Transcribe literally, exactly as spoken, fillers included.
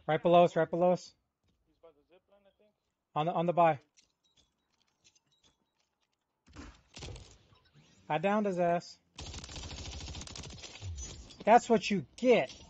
Right below us, right below us. He's by the zip line, I think. On the on the buy. I downed his ass. That's what you get.